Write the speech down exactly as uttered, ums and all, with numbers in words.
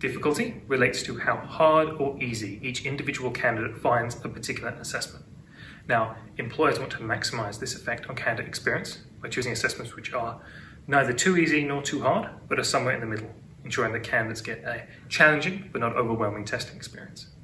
Difficulty relates to how hard or easy each individual candidate finds a particular assessment. Now, employers want to maximise this effect on candidate experience by choosing assessments which are neither too easy nor too hard, but are somewhere in the middle, ensuring that candidates get a challenging but not overwhelming testing experience.